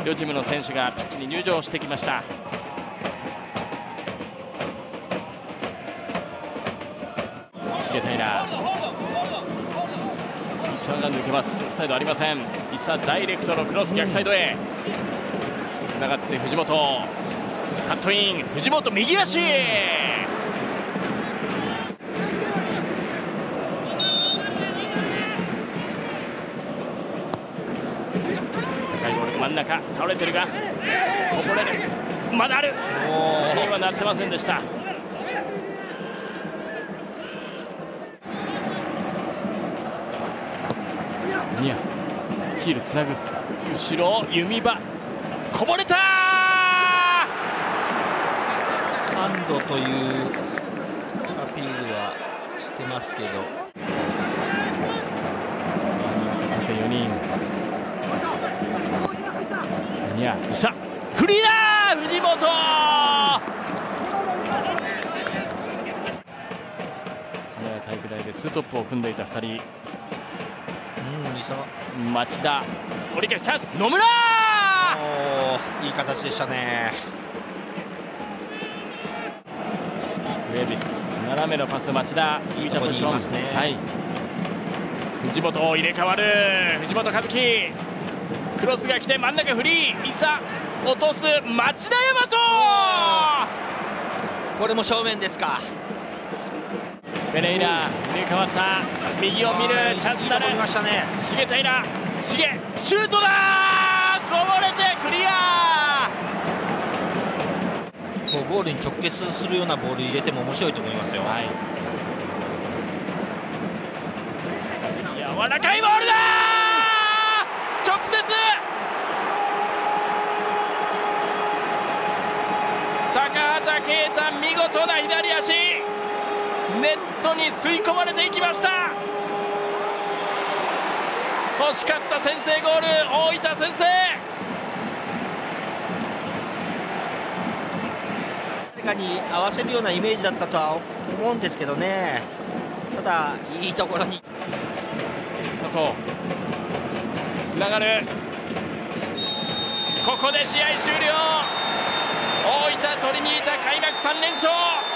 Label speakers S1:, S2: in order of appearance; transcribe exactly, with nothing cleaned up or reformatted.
S1: 両チームの選手がピッチに入場してきました。重平、伊佐が抜けます。オフサイドありません。伊佐ダイレクトのクロス、逆サイドへつながって藤本、カットイン、藤本右足、高いボール真ん中、倒れてるがこぼれる、まだある、手は鳴ってませんでした。ニアヒールつなぐ、後ろ弓場、こぼれた、
S2: ハンドというアピールはしてますけど、
S1: 縦よにん、ニア、伊佐、フリーだ、藤本、花屋体育大でツートップを組んでいたふたり、町田、折り返しチャンス、野村、
S2: いい形でしたね。
S1: ウェビス、斜めのパス、町田、いいポジション、はい、藤本入れ替わる、藤本和樹、クロスが来て真ん中フリー、伊佐落とす、町田大和、
S2: これも正面ですか。
S1: ペレイラ入れ替わった、右を見る、チャンスになる、重平、重、シュートだ、こぼれてクリア、
S2: もうゴールに直結するようなボール入れても面白いと思いますよ。はい、
S1: 柔らかいボールだ、直接、高畑啓太、見事な左足、ネットに吸い込まれていきました。欲しかった先制ゴール、大分先制。
S2: 誰かに合わせるようなイメージだったとは思うんですけどね。ただいいところに
S1: 佐藤つながる、ここで試合終了。大分トリニータ開幕さん連勝。